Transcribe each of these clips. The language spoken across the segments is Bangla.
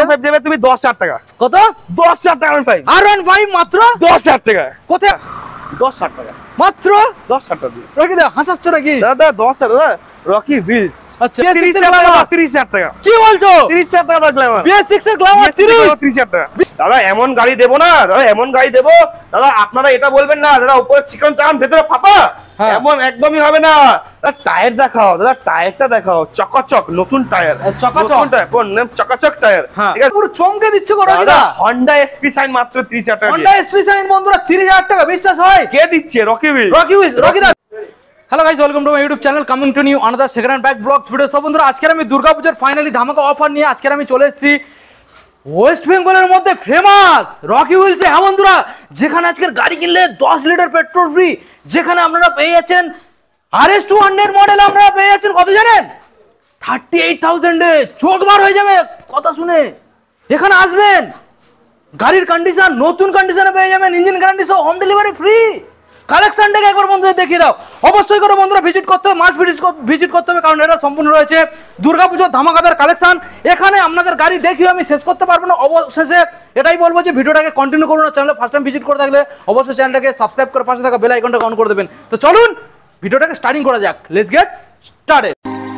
R15 দেবে তুমি 10,000 টাকা। কত? 10,000 টাকা R15। R15 মাত্র 10,000 টাকা। কোথায়? 10,000 টাকা মাত্র 10,000 টাকা। রকি দা হাসাচ্ছ নাকি? দাদা 10,000 দাদা রকি হুইলস। আচ্ছা 30,000 টাকা। কি বলছো? 30,000 টাকা গ্ল্যামার। BS6 এর গ্ল্যামার 30,000 টাকা। দাদা এমন গাড়ি দেবো না, দাদা এমন গাড়ি দেবো দাদা আপনারা এটা বলবেন না দাদা উপরে চিকন চান ভেতরে ফাঁপা, এমন একদমই হবে না। টায়ার দেখাও দাদা, টায়ারটা দেখাও চকাচক নতুন টায়ার, চকাচক চকাচক টায়ার, ঠিক আছে পুরো চমকে দিচ্ছে গো রকি দা। Honda SP Shine মাত্র 30,000 টাকা। Honda SP Shine বন্ধুরা 30,000 টাকা, বিশ্বাস হয়? কে দিচ্ছে? Rocky wheels. রকি দা। Hello guys, welcome to my YouTube channel, coming to new another second hand bike blogs video. সব বন্ধুরা আজকে আমি দুর্গাপূজার ফাইনালি ধামাকা অফার নিয়ে আজকে আমি চলে এসেছি ওয়েস্ট বেঙ্গলের মধ্যে ফেমাস রকি হুইলসে। হ্যাঁ বন্ধুরা, যেখানে আজকের গাড়ি কিনলে 10 লিটার পেট্রোল ফ্রি, যেখানে আপনারা পেয়ে যাচ্ছেন RS200 মডেল, আপনারা পেয়ে যাচ্ছেন কত জানেন? 38,000 এ। চোখ বার হয়ে যাবে কথা শুনে। এখানে আসবেন, গাড়ির কন্ডিশন নতুন কন্ডিশনে পেয়ে যাবেন, ইঞ্জিন গ্যারান্টি সহ, হোম ডেলিভারি ফ্রি। কালেকশনটাকে একবার বন্ধুদের দেখিয়ে দাও। অবশ্যই করে বন্ধুরা ভিজিট করতে হবে, মাস ভিজিট করতে হবে, কারণ এটা সম্পূর্ণ রয়েছে দুর্গাপুজোর ধামাকাদার কালেকশন। এখানে আপনাদের গাড়ি দেখিয়ে আমি শেষ করতে পারবো না। অবশেষে এটাই বলবো যে ভিডিওটাকে কন্টিনিউ করুন। চ্যানেলে ফার্স্ট টাইম ভিজিট করে থাকলে অবশ্যই চ্যানেলটাকে সাবস্ক্রাইব করে পাশে থাকা বেল আইকনটাকে অন করে দেবেন। তো চলুন ভিডিওটাকে স্টার্টিং করা যাক। Let's get started.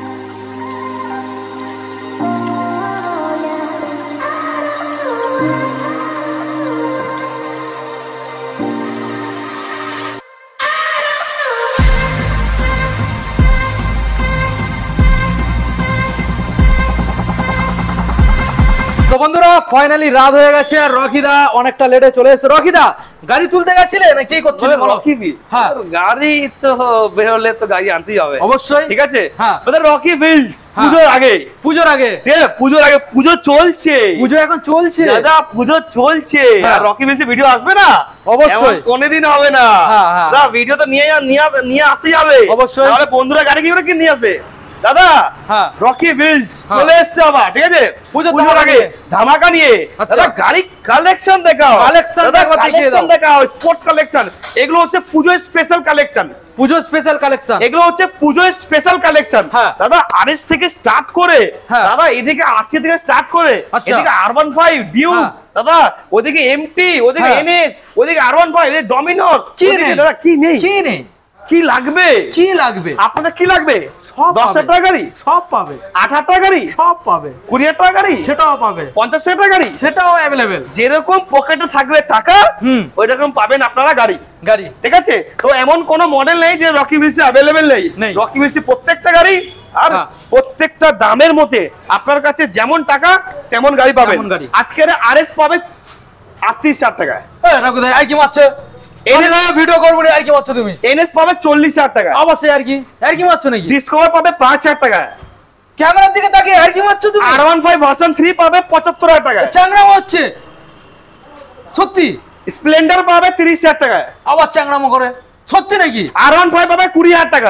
তো বন্ধুরা ফাইনালি রাত হয়ে গেছে আর রকিদা অনেকটা লেটে চলে এসেছে। রকিদা গাড়ি তুলতে গেছিলে না কি করছিলে? Rocky Wheels. হ্যাঁ গাড়ি তো বেরোলে তো গাড়ি আনতেই হবে অবশ্যই, ঠিক আছে। হ্যাঁ মানে রকি হুইলস পুজোর আগে, পুজোর আগে, পুজোর আগে, পুজো চলছে, পুজো এখন চলছে দাদা, পুজো চলছে। আর রকি হুইলস ভিডিও আসবে না? অবশ্যই, কোনদিন হবে না। দাদা ভিডিও তো নিয়ে আসতে যাবে অবশ্যই, তাহলে বন্ধুরা গাড়ি কি করে কিনে নিয়ে আসবে দাদা। হ্যাঁ রকি হুইলস চলে এসেছে আবার, ঠিক আছে পুজোর আগে ধামাকা নিয়ে। দাদা গাড়ি কালেকশন দেখাও, দেখাও স্পোর্টস কালেকশন। এগুলো হচ্ছে Puja special collection, Puja special collection. এগুলো হচ্ছে পুজো স্পেশাল কালেকশন। দাদা আরএস থেকে স্টার্ট করে, দাদা এদিকে আরসি থেকে স্টার্ট করে, এদিকে R15 ডিউক, দাদা ওদিকে এমটি, ওদিকে এনএস, ওদিকে R15, এদিকে ডমিনর। কি নেই দাদা? কি নেই? কি নেই? কি লাগবে? কি লাগবে আপনাদের? কি লাগবে? 10,000 টাকা গাড়ি সব পাবে, 8,000 টাকা গাড়ি সব পাবে, 20,000 টাকা গাড়ি সেটাও পাবে, 50,000 টাকা গাড়ি সেটাও অ্যাভেলেবেল। যেরকম পকেটে থাকবে টাকা ওই রকম পাবেন আপনারা গাড়ি, ঠিক আছে। তো এমন কোন মডেল নেই যে রকি হুইলসে অ্যাভেলেবেল নেই। রকি হুইলসে প্রত্যেকটা গাড়ি আর প্রত্যেকটা দামের মধ্যে আপনার কাছে যেমন টাকা তেমন গাড়ি পাবেন। আজকের আরএস পাবে 38,000 টাকায়। রাখো ভাই, আর কি মারছো? ভিডিও করবো আর কি মারছো তুমি? এনএস পাবে 40,000 টাকা। অবশ্যই আর কি মারছো নাকি? ডিসকভার পাবে 5,000 টাকা। ক্যামেরার দিকে তাকিয়ে আর কি মারছো তুমি? R15 ভার্সন 3 পাবে 75,000 টাকা। চ্যাংরামো হচ্ছে সত্যি। স্প্লেন্ডার পাবে 30,000 টাকা। আবার চ্যাংরামো করে সত্যি নাকি? R15 পাবে 20,000 টাকা।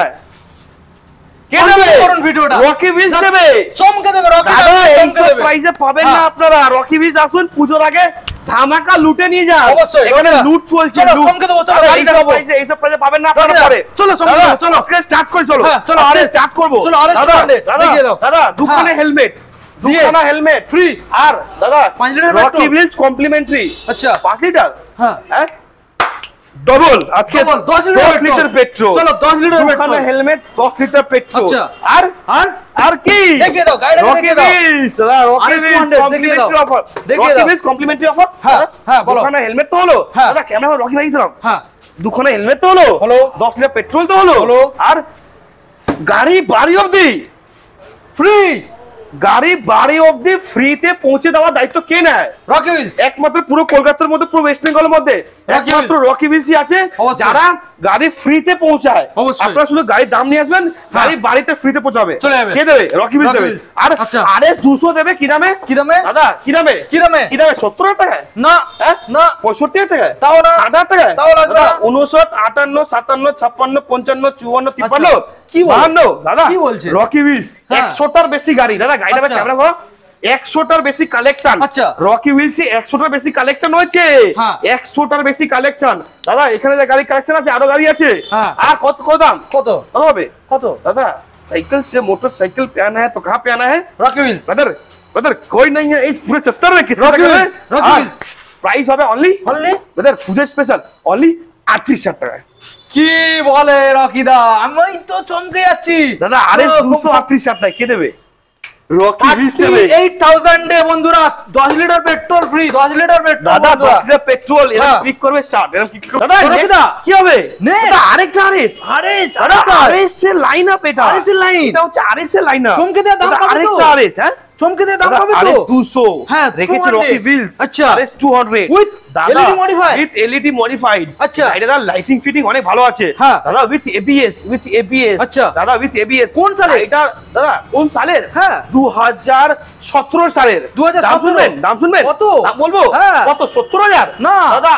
কে দেবে? করুন ভিডিওটা রকি হুইলস দেবে, চমকে দেবে রকি। দাদা এই সব প্রাইসে পাবেন না আপনারা। রকি হুইলস আসুন পুজোর আগে ধামাকা লুটে নিয়ে যান। অবশ্যই এখানে লুট চলছে, চমকে দেবো। চলো গাড়ি দেখাবো। এই সব প্রাইসে পাবেন না আপনারা। পরে চলো চলো আজকে স্টার্ট করি। চলো আরে স্টার্ট করব। চলো আরে দেখিয়ে দাও। দাদা দুখানে হেলমেট, দুখানা হেলমেট ফ্রি। আর দাদা 5 লিটার রকি হুইলস কমপ্লিমেন্টারি। আচ্ছা 5 লিটার। হ্যাঁ ডবল আজকে 10 লিটার পেট্রোল। চলো 10 litre petrol, helmet 10 litre petrol. আচ্ছা আর কি দেখিয়ে দাও, গাড়ি দেখিয়ে দাও। রকি হুইলস কমপ্লিমেন্টারি অফার, দেখিয়ে দাও। Rocky Wheels complimentary offer. হ্যাঁ বলো। দুখানা হেলমেট তো হলো দাদা, ক্যামেরা রকি ভাই দিলাম। হ্যাঁ দুখানা হেলমেট তো হলো, 10 লিটার পেট্রোল তো হলো, আর গাড়ি বাড়ি অবধি ফ্রি। গাড়ি বাড়ি অবধি ফ্রিতে পৌঁছে দেওয়ার দায়িত্ব কে নেয়? Rocky Wheels. একমাত্র পুরো কলকাতার মধ্যে, পুরো ওয়েস্ট বেঙ্গলের মধ্যে একমাত্র রকি হুইলসই আছে যারা গাড়ি ফ্রিতে পৌঁছায়। আপনারা শুধু গাড়ির দাম নিয়ে আসবেন, গাড়ি বাড়িতে ফ্রিতে পৌঁছাবে। কে দেবে? রকি হুইলস দেবে। আর আরএস 200 দেবে কি দামে? কি দামে দাদা? কি দামে? কি দামে? 70,000 টাকা না, না 65,000 টাকা, তাও না 60,000 টাকা, তাও লাগবে 59, 58, 57, 56, 55, 54, 53 কি 52 দাদা কি বলছে? রকি হুইলস 100টার বেশি গাড়ি দাদা। গাড়িটা ক্যামেরা করো, 100টার বেশি কালেকশন। আচ্ছা রকি হুইলসে 100টার বেশি কালেকশন হয়েছে, 100টার বেশি কালেকশন দাদা। এখানে যে গাড়ি কালেকশন আছে আরো গাড়ি আছে। আর কত দাম? কত হবে? কত দাদা? साइकिल से मोटरसाइकिल पे आना है तो कहाँ पे आना है? Rocky wheels. ब्रदर ब्रदर कोई नहीं है इस पूरे 70 में किसका प्राइस হবে only brother Puja special only 38,000 টাকা কি বলে রকিদা আমি তো চমকে যাচ্ছি দাদা আরে 238,000 টাকা কে দেবে রকি বিস দেবে 8000 এ বন্ধুরা 10 litre petrol free 10 litre petrol দাদা 10 লিটার পেট্রোল এরা ক্লিক করবে স্টার্ট এরা ক্লিক করবে দাদা রকিদা কি হবে দাদা আরেকটা আরএস এর লাইন আপ এটা আরএস এর লাইন এটা হচ্ছে আরএস এর লাইন আপ চমকে দেওয়া দাম পাবে তো আরেকটা আরএস হ্যাঁ চমকে দিয়ে দাম পাবে তো আরএস 200 হ্যাঁ রেখেছে রকি হুইলস আচ্ছা RS 200 with LED modified with LED modified আচ্ছা এটা লাইটিং ফিটিং অনেক ভালো আছে হ্যাঁ দাদা উইথ এবিএস আচ্ছা দাদা উইথ এবিএস কোন সালে এটা দাদা কোন সালের হ্যাঁ 2017 সালের 2017 দাম শুনবেন কত দাম বলবো কত 70000 না দাদা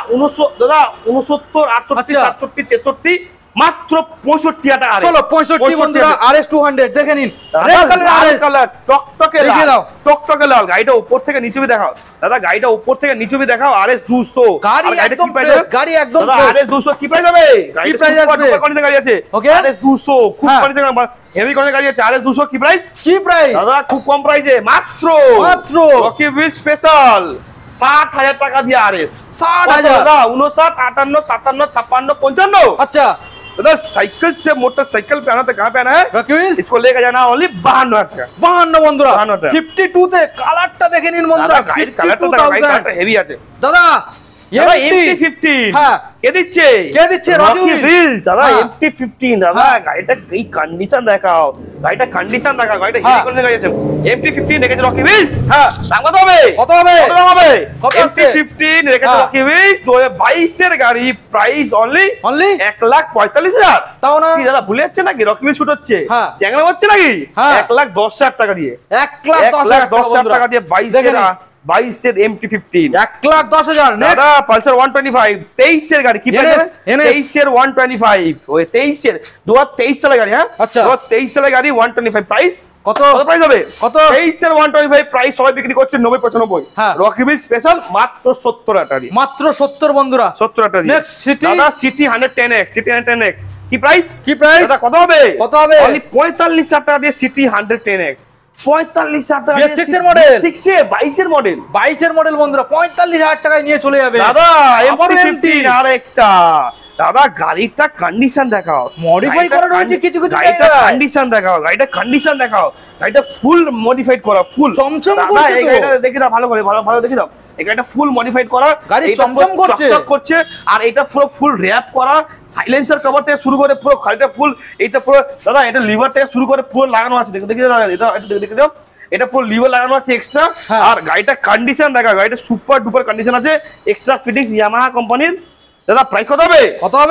69 68 67 63 মাত্র 65 টাকা চলো 65 বন্ধুরা আরএস 200 দেখে নিন রেড কালার আরএস কালার টকটকে দেখে দাও টকটকে লাল গাড়িটা উপর থেকে নিচে দেখাও দাদা গাড়িটা উপর থেকে নিচে দেখাও আরএস 200 গাড়ি একদম ফ্রেশ গাড়ি একদম ফ্রেশ আরএস 200 কি প্রাইস হবে কি প্রাইস আসবে কোয়ালিটি গাড়ি আছে আরএস 200 খুব কোয়ালিটি হেভি কোয়ালিটি গাড়ি আছে আরএস 200 কি প্রাইস দাদা খুব কম প্রাইসে মাত্র রকি হুইল স্পেশাল 60,000 টাকা দিয়ে আরএস 60,000 দাদা 59 58 57 56 55 अच्छा दादा साइकिल से मोटरसाइकिल पे आना तो कहाँ पे आना है रॉकी व्हील्स इसको लेकर जाना ओनली 52 টাকা 52 বন্ধুরা 52 তে কালারটা দেখে নিন বন্ধুরা গাড়ির কালারটা হেভি আছে দাদা MT-15 হ্যাঁ কে দিচ্ছে রকি হুইলস দাদা MT-15 দাদা গাড়িটা কি কন্ডিশন দেখাও গাড়িটা হেভি করে গাড়ি আছে MT-15 রেখেছে রকি হুইলস হ্যাঁ দাম কত হবে MT-15 রেখেছে রকি হুইলস 2022 এর গাড়ি প্রাইস অনলি 1,45,000 তাও না কি দাদা ভুলে যাচ্ছে নাকি রকি হুইলস শুট হচ্ছে চ্যাংলা হচ্ছে নাকি 1,10,000 টাকা দিয়ে 1,10,000 টাকা দিয়ে 22 এর MT-15 1,10,000 দাদা পালসার 125 23 এর গাড়ি কি প্রাইস 23 এর 125 ওই 23 এর 2023 সালের গাড়ি হ্যাঁ আচ্ছা 2023 সালের গাড়ি 125 প্রাইস কত প্রাইস হবে 23 এর 125 প্রাইস সবাই বিক্রি করছে 90 95 রকি হুইলস স্পেশাল মাত্র 70 টাকা দিয়ে মাত্র 70 বন্ধুরা 70 টাকা দিয়ে নেক্সট সিটি দাদা সিটি 110x কি প্রাইস দাদা কত হবে অনলি 45,000 টাকা দিয়ে সিটি 110x 45,000 টাকা BS6 এর মডেল 6 এ 22 এর মডেল বন্ধুরা 45,000 টাকায় নিয়ে চলে যাবে দাদা MT-15 আরেকটা দাদা গাড়িটা কন্ডিশন দেখাও মডিফাই করা রয়েছে কিছু গাড়িটা কন্ডিশন দেখাও গাড়িটা ফুল মডিফাইড করা ফুল চমচম করছে তো এটা দেখি দাও ভালো করে ভালো দেখি দাও এটা ফুল মডিফাইড করা গাড়ি চমচম করছে আর এটা পুরো ফুল র‍্যাপ করা সাইলেন্সার কভার থেকে শুরু করে পুরো গাড়িটা ফুল এটা পুরো দাদা এটা লিভার থেকে শুরু করে পুরো লাগানো আছে দেখি দাদা এটা দেখি দাও এটা পুরো লিভার লাগানো আছে এক্সট্রা আর গাড়িটা কন্ডিশন দেখা গাড়িটা সুপার ডুপার কন্ডিশন আছে এক্সট্রা ফিটিংস ইয়ামাহা কোম্পানির দাদা প্রাইস কত হবে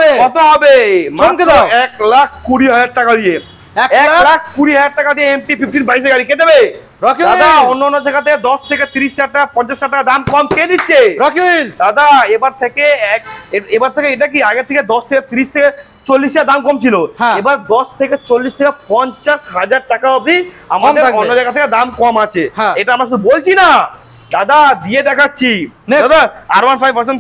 চমকে দাও 1,20,000 টাকা দিয়ে 1,20,000 টাকা দিয়ে MT-15 22 গাড়ি কে দেবে দাদা অন্য জায়গাতে 10 থেকে 30,000 টাকা 50,000 টাকা দাম কম কে দিচ্ছে রকি হুইলস দাদা এবার থেকে এটা কি আগে থেকে 10 থেকে 30 থেকে 40,000 দাম কম ছিল এবার 10 থেকে 40 থেকে 50,000 টাকা অবধি আমাদের অন্য জায়গা থেকে দাম কম আছে এটা আমরা শুধু বলছি না দাদা দিয়ে দেখাচ্ছি দাদা R15 version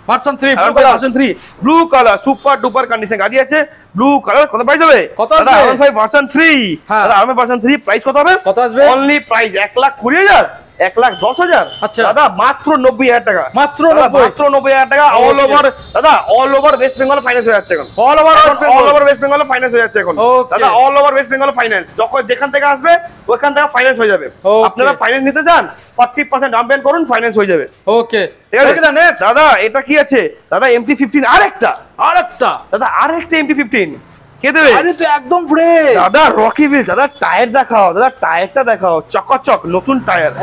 3 blue colour super duper condition গাড়ি আছে ব্লু কালার কত প্রাইস হবে দাদা R15 ভার্সন 3 দাদা R15 ভার্সন 3 প্রাইস কত হবে অনলি প্রাইস 1,20,000 1,10,000 আচ্ছা দাদা মাত্র 90,000 টাকা মাত্র 90,000 টাকা অল ওভার দাদা all over West Bengal finance হয়ে যাচ্ছে এখন all over West Bengal finance হয়ে যাচ্ছে এখন দাদা all over West Bengal finance যখন যেখান থেকে আসবে ওখান থেকে ফাইন্যান্স হয়ে যাবে আপনারা ফাইন্যান্স নিতে চান 40% ডাউন পেমেন্ট করুন ফাইন্যান্স হয়ে যাবে ওকে দাদা এটা কি আছে দাদা MT-15 আরেকটা দাদা আরেকটা MT-15 কে দেবে আরে তো একদম ফ্রেশ দাদা রকি হুইলস দাদা টায়ার দেখাও দাদা টায়ারটা দেখাও চকাচক নতুন টায়ার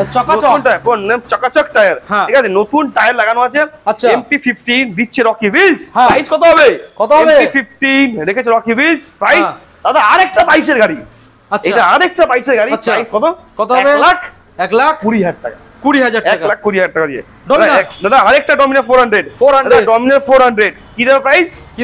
চকাচক টায়ার ঠিক আছে নতুন টায়ার লাগানো আছে MT-15 দিচ্ছে রকি হুইলস প্রাইস কত হবে MT-15 রেখেছে রকি হুইলস প্রাইস দাদা আরেকটা 22 এর গাড়ি এটা আরেকটা 22 এর গাড়ি প্রাইস কত হবে 1,20,000 টাকা 1,20,000 টাকা দিয়ে দাদা আরেকটা ডমিনার 400 ডমিনার 400 কি দাম প্রাইস কি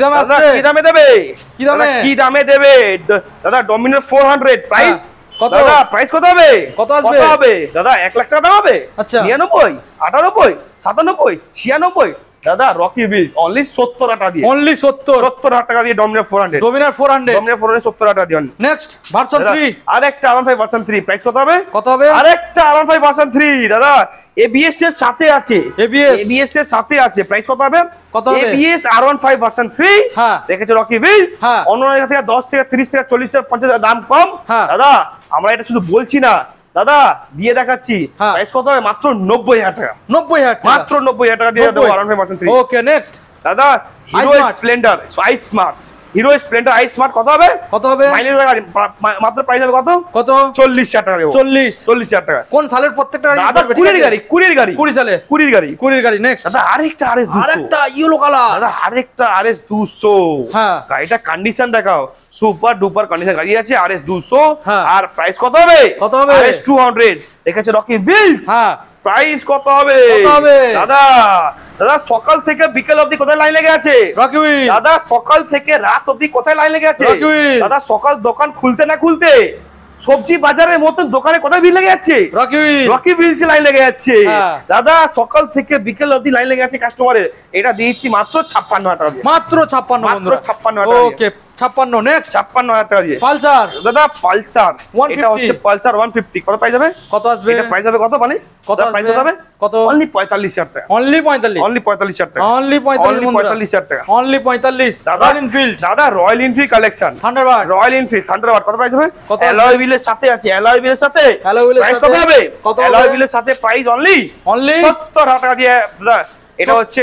দামে দেবে দাদা ডমিনার 400 প্রাইস দাদা প্রাইস কত হবে দাদা 1,00,000 টাকা দাম হবে 99 98 97 96 দাদা রকি বিলস অনলি 70 টাকা দিয়ে, অনলি 70 টাকা দিয়ে ডমিনার 400, ডোমিনার 400, ডমিনার 400 70 টাকা দিয়ে। নেক্সট ভার্সন 3, আরেকটা R15 ভার্সন 3 প্রাইস কত হবে? কত হবে? আরেকটা R15 ভার্সন 3 দাদা ABS এর সাথে আছে, ABS এর সাথে আছে, প্রাইস কত হবে? কত হবে? ABS R15 ভার্সন 3 হ্যাঁ দেখেছো রকি বিলস, হ্যাঁ অন্য জায়গা থেকে 10 থেকে 30 থেকে 40 থেকে 50 টাকা দাম কম। হ্যাঁ দাদা আমরা এটা শুধু বলছি না দাদা, দিয়ে দেখাচ্ছি। প্রাইস কত হবে? মাত্র 90,000 টাকা, 90,000 টাকা, মাত্র 90,000 টাকা দিয়ে দেবো R15 ভার্সন 3। ওকে নেক্সট দাদা Hero Splendor i smart, Hero Splendor i smart কত হবে? কত হবে? মাইলেজ গাড়ি মাত্র প্রাইস হবে কত? কত? 40,000 টাকা দেবো, 40,000 টাকা। কোন সালের প্রত্যেকটা গাড়ি? দাদা কুড়ির গাড়ি, কুড়ির গাড়ি, 20 সালে, কুড়ির গাড়ি, কুড়ির গাড়ি। নেক্সট দাদা আরেকটা RS 200, আরেকটা ইয়েলো কালার, দাদা আরেকটা RS 200। হ্যাঁ গাড়িটা কন্ডিশন দেখাও, সুপার ডুপার কন্ডিশন গাড়ি আছে RS 200। হ্যাঁ আর প্রাইস কত হবে? কত হবে? RS 200 দেখেছে রকি বিলস। হ্যাঁ প্রাইস কত হবে? কত হবে? দাদা দাদা সকাল থেকে বিকেল অবধি কোথায় লাইন লেগে আছে? Rocky Wheels. দাদা সকাল থেকে রাত অবধি কোথায় লাইন লেগে আছে? Rocky Wheels. দাদা সকাল দোকান খুলতে না খুলতে সবজি বাজারের মতন দোকানে কোথায় ভিড় লেগে যাচ্ছে? Rocky Wheels, Rocky Wheels line লেগে যাচ্ছে। হ্যাঁ। দাদা সকাল থেকে বিকেল অবধি লাইন লেগে আছে কাস্টমারের, এটা দিয়েছি মাত্র 56,000 টাকা দিয়ে, মাত্র 56 বন্ধুরা, 56,000 টাকা। ওকে 56। নেক্সট 56,000 টাকা দিয়ে পালসার, দাদা পালসার, 150 এটা হচ্ছে পালসার 150 কত প্রাইস হবে? কত আসবে? এটা প্রাইস হবে কত মানে? কত প্রাইস আসবে? হবে কত? অনলি 45,000 টাকা, অনলি 45, অনলি 45,000 টাকা, অনলি 45 বন্ধুরা, 45,000 টাকা, অনলি 45। দাদা রয়্যাল এনফিল্ড, দাদা Royal Enfield collection Thunderbird, Royal Enfield Thunderbird কত প্রাইস হবে? কত অ্যালয় হুইলের সাথে আছে, অ্যালয় হুইলের সাথে অ্যালয় হুইলের প্রাইস সাথে কত হবে? কত হবে? অ্যালয় হুইলের সাথে প্রাইস অনলি 70,000 টাকা দিয়ে দাদা, এটা হচ্ছে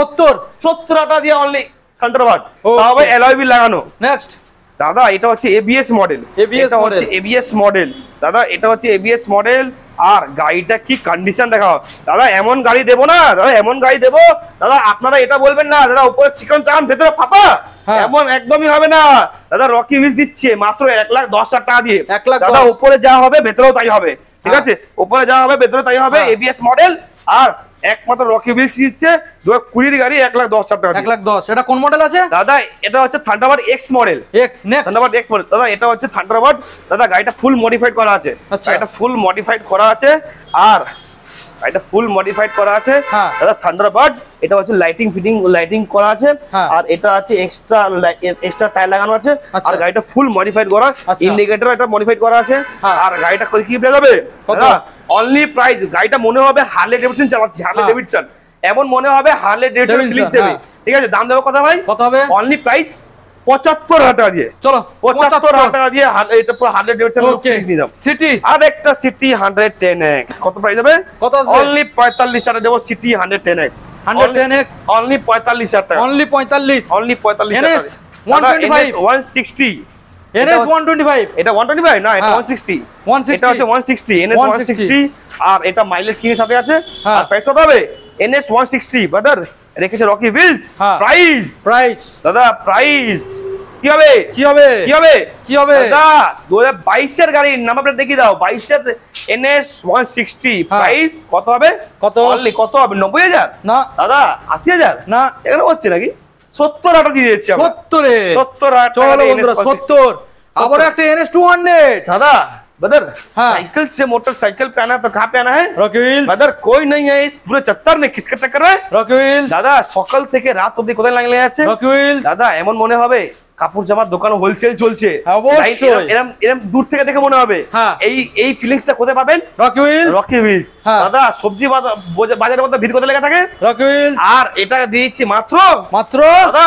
70 টাকা দিয়ে অনলি থান্ডারবার্ড, তবে অ্যালয় হুইল লাগানো। নেক্সট দাদা এটা হচ্ছে ABS মডেল, ABS হচ্ছে ABS মডেল, দাদা এটা হচ্ছে ABS মডেল। আর গাড়িটা কি কন্ডিশন দেখাও দাদা, এমন গাড়ি দেবো না দাদা, এমন গাড়ি দেবো দাদা আপনারা এটা বলবেন না দাদা উপরে চিকন চান ভেতরে ফাঁপা, এমন একদমই হবে না দাদা। রকি বিলস দিচ্ছে মাত্র 1,10,000 টাকা দিয়ে, দাদা উপরে যা হবে ভেতরেও তাই হবে, ঠিক আছে? উপরে যা হবে ভেতরে তাই হবে, ABS মডেল। আর একমাত্র রকি বিলস দিচ্ছে 2020 গাড়ি 1,10,000 টাকা, 1,10,000। এটা কোন মডেল আছে দাদা? এটা হচ্ছে Thunderbird X model, X. Next Thunderbird X model দাদা, এটা হচ্ছে থান্ডারবার্ড দাদা, গাড়িটা ফুল মডিফাইড করা আছে, এটা ফুল মডিফাইড করা আছে। আর এটা ফুল মডিফাইড করা আছে দাদা থান্ডারবার্ড, এটা হচ্ছে লাইটিং ফিটিং লাইটিং করা আছে। আর এটা আছে এক্সট্রা টায়ার লাগানো আছে। আর গাড়িটা ফুল মডিফাইড করা, ইন্ডিকেটর এটা মডিফাইড করা আছে। আর গাড়িটা কত কি প্রাইস হবে? অনলি প্রাইস, গাড়িটা মনে হবে হার্লে ডেভিডসন চালাচ্ছি, হার্লে ডেভিডসন এমন মনে হবে, হার্লে ডেভিডসন ফিলিংস দেবে, ঠিক আছে? দাম দেবো কত ভাই? কত হবে? অনলি প্রাইস 75,000 টাকা দিয়ে, চলো 75,000 টাকা দিয়ে এটা পুরো 100 ডেভিডসন নিয়ে যাও। সিটি, আরেকটা সিটি 110X কত প্রাইস হবে? কত আসবে? অনলি 45,000 টাকা দেবো, সিটি 110X, 110X অনলি 45,000 টাকা, অনলি 45, অনলি 45,000 NS 125, 160, NS 125, এটা 125 না, এটা 160, এটা হচ্ছে 160, NS 160। আর এটা মাইলেজ কিনের সাথে আছে। আর প্রাইস কত হবে? NS 160 ব্রাদার রেখেছে রকি বিলস। প্রাইস দাদা, প্রাইস কি হবে? কি হবে? কি হবে? কি হবে দাদা? 2022 এর গাড়ির নাম্বার প্লেট দেখিয়ে দাও, 22 এর NS 160 প্রাইস কত হবে? কত অনলি কত হবে? 90,000 না দাদা, 80,000 না, এখানে হচ্ছে নাকি 70,000 টাকা দিয়ে দিচ্ছি আমরা। 70,000 চলো বন্ধুরা 70। আবার একটা NS 200 दादा बदर साइकिल से मोटरसाइकिल पे आना तो कहाँ पे आना है? Rocky Wheels. बदर कोई नहीं है इस पूरे चत्तर में, किसका टक्कर है? Rocky Wheels. दादा সকাল থেকে রাত অবধি কোথায় লাইন লেগে যাচ্ছে? Rocky Wheels. দাদা এমন মনে হবে কাপড় জামার দোকান হোলসেল চলছে, অবশ্যই এরকম এরকম দূর থেকে দেখে মনে হবে। এই ফিলিংসটা কোথায় পাবেন? Rocky Wheels. Rocky Wheels. দাদা সবজি বাজারের মধ্যে ভিড় কোথায় লেগে থাকে? Rocky wheels. আর এটা দিয়েছি মাত্র দাদা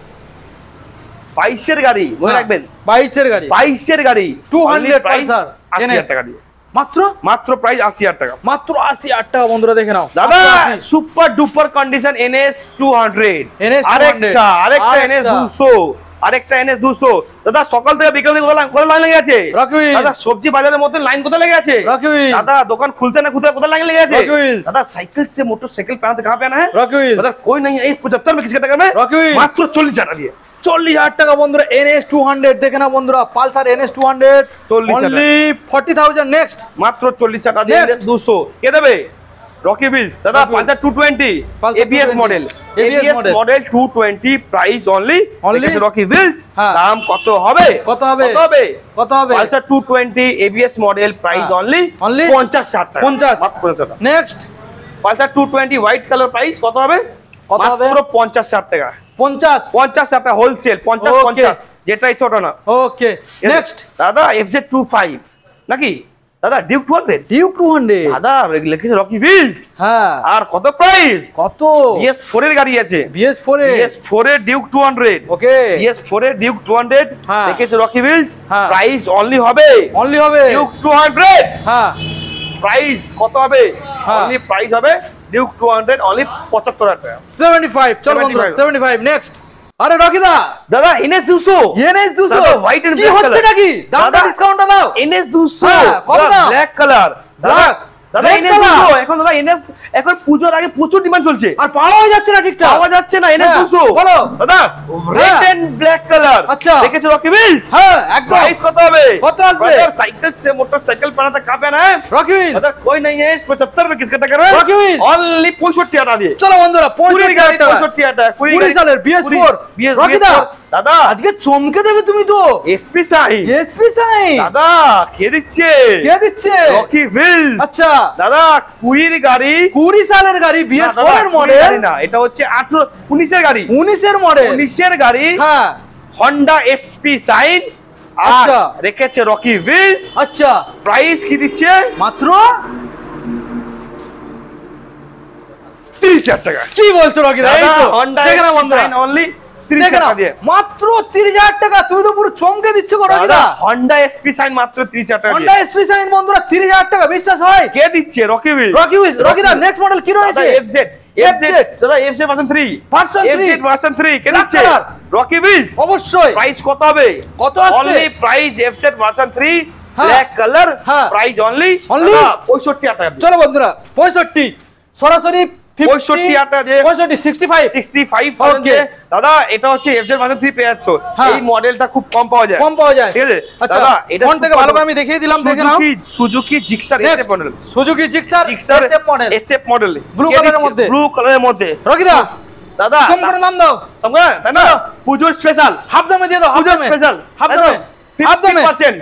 22 এর গাড়ি, মনে রাখবেন 22 এর গাড়ি, 22 এর গাড়ি 200 পালসার 80,000 টাকা দিয়ে, মাত্র প্রাইস 80,000 টাকা, মাত্র 80,000 টাকা বন্ধুরা দেখে নাও। দাদা সুপার ডুপার কন্ডিশন NS 200, আরেকটা NS 200, আরেকটা NS 200। দাদা সকাল থেকে বিকেল থেকে কোথায় লাইন লেগে আছে? দাদা সবজি বাজারের মধ্যে লাইন কোথায় লেগে আছে? দাদা দোকান খুলতে না খুলতে কোথায় লাইন লেগে আছে? দাদা সাইকেল से मोटरसाइकिल पे आना कहां पे आना है? दादा कोई नहीं है, 75 में किसका टक्कर में? मात्र 40,000 টাকা দিয়ে, 40,000 টাকা বন্ধুরা। NS 200 দেখে না বন্ধুরা, পালসার NS 200 অনলি 40,000। নেক্সট মাত্র 40,000 টাকা দিয়ে 200 কে দেবে? Rocky Wheels. দাদা Pulsar 220 ABS model, ABS model 220 price only Rocky Wheels. দাম কত হবে? কত হবে? Pulsar 220 ABS model price only 50,000 টাকা, 50 মাত্র 50 টাকা। Next Pulsar 220 white colour price কত হবে? কত হবে? মাত্র 50,000 টাকা। 50,000 টাকা হোলসেল, 50 যেটা ইচ্ছে ওটা না। ওকে নেক্সট দাদা FZ25 নাকি দাদা ডিউক 200 দাদা লিখেছে রকি হুইলস। হ্যাঁ আর কত প্রাইস? কত? BS4 এর গাড়ি আছে, BS4 এর ডিউক 200। ওকে BS4 এর ডিউক 200 হ্যাঁ। লিখেছে রকি হুইলস। হ্যাঁ। প্রাইস অনলি হবে ডিউক 200। হ্যাঁ প্রাইস কত হবে? হ্যাঁ। অনলি প্রাইস হবে ডিউক 200 অনলি 75,000 টাকা। 75 চলো বন্ধুরা 75 নেক্সট। আরে রকি দা দাদা NS 200 দাদা হোয়াইট এন্ড ব্ল্যাক হচ্ছে নাকি? দামটা ডিসকাউন্টটা দাও। NS 200 হ্যাঁ, কত দাম? ব্ল্যাক কালার ব্ল্যাক দাদা NS 200 এখন দাদা NS এখন পূজোর আগে প্রচুর ডিমান্ড চলছে, আর পাওয়া যাচ্ছে না ঠিকঠাক, পাওয়া যাচ্ছে না। NS 200 বলো দাদা রেড এন্ড ব্ল্যাক কালার। আচ্ছা দেখেছো রকি হুইলস? হ্যাঁ একদম। প্রাইস কত হবে? কত আসবে? साइकिल से मोटरसाइकिल बनाता कहाँ पे ना है রকি হুইলস दादा कोई नहीं है 75 में किसका टक्कर है? রকি হুইলস ओनली 65 हटा दिए। চলো বন্ধুরা 65 টাকা 65 हटा 20 সালের BS4 রকি দা দাদা আজকে চমকে দেবে তুমি তো। এসপি সাইন এসপি সাইন দাদা কে দিচ্ছে? কে দিচ্ছে? Rocky Wheels. আচ্ছা দাদা 20 এর গাড়ি, 20 সালের গাড়ি BS4 এর মডেল না, এটা হচ্ছে 19 এর গাড়ি, 19 এর মডেল 19 এর গাড়ি। হ্যাঁ হন্ডা এসপি সাইন। আচ্ছা রেখেছে রকি হুইলস। আচ্ছা প্রাইস কি দিচ্ছে? মাত্র 30,000 টাকা। কি বলছো রকি দা? এই তো হন্ডা দেখে না বন্ধুরা সাইন অনলি দেখে 30,000 না টাকা দিয়ে। মাত্র 30,000 টাকা। তুমি তো পুরো চমকে দিচ্ছ গো রকি দা। হন্ডা এসপি সাইন মাত্র 30,000 টাকা হন্ডা দিয়ে। এসপি সাইন বন্ধুরা 30,000 টাকা, বিশ্বাস হয়? কে দিচ্ছে? Rocky wheels. Rocky wheels. Rocky দা নেক্সট মডেল কি রয়েছে? FZ দাদা FZ ভার্সন 3 FZ ভার্সন 3 কে দিচ্ছে? Rocky wheels. অবশ্যই। প্রাইস কত হবে? কত আসছে? অনলি প্রাইস FZ ভার্সন 3 হ্যাঁ। Black colour. হ্যাঁ। প্রাইস অনলি 65,000 টাকা দিয়ে। চলো বন্ধুরা 65 সরাসরি 65,000 টাকা দিয়ে 65 65,000 Okay. দাদা এটা হচ্ছে FZ ভার্সন 3 পেয়ে যাচ্ছ। হ্যাঁ। এই মডেলটা খুব কম পাওয়া যায়, কম পাওয়া যায়। ঠিক আছে আচ্ছা দাদা এটা ফোন থেকে ভালো করে আমি দেখিয়ে দিলাম, দেখে নাও। Suzuki Gixxer SF model. Suzuki Gixxer SF model, SF model blue কালারের মধ্যে। ব্লু কালারের মধ্যে। রকি দা দাদা কম করে নাম দাও। তোমরা তাই না পুজোর স্পেশাল হাফ দামে দিয়ে দাও, হাফ পুজোর দামে স্পেশাল হাফ দামে হাফ দামে 50%